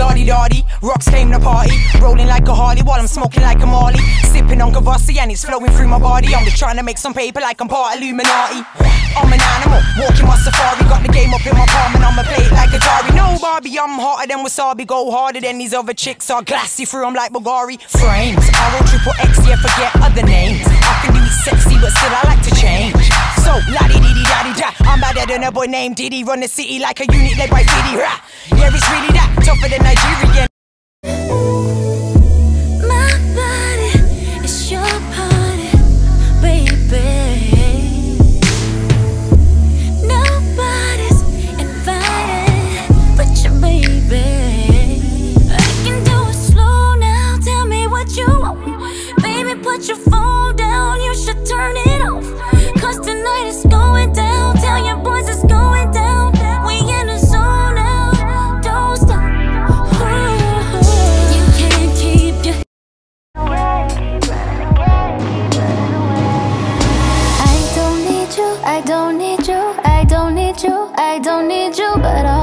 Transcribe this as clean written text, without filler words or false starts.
Lardy-dardy, rocks came to party, rolling like a Harley while I'm smoking like a Marley, sipping on Cavassi and it's flowing through my body. I'm just trying to make some paper like I'm part Illuminati. I'm an animal, walking my safari, got the game up in my palm and I'ma play it like Atari. No Barbie, I'm hotter than wasabi, go harder than these other chicks are glassy through them like Bulgari. Frames, RO-XXX, yeah, forget other names. I can do it sexy, but still I like to change. So, la-di-di-di-da-di-da, I'm better than a boy named Diddy. Run the city like a unit led by Fiddy. Yeah, it's really that, tougher than Nigerian. My body is your party, baby. Nobody's invited but your baby. I can do it slow now, tell me what you want. Baby, put your phone down, you should turn it off. Cause tonight is going down, tell your boys it's going down. We in the zone now, don't stop. You can't keep your I don't need you, I don't need you, I don't need you, I don't need you, but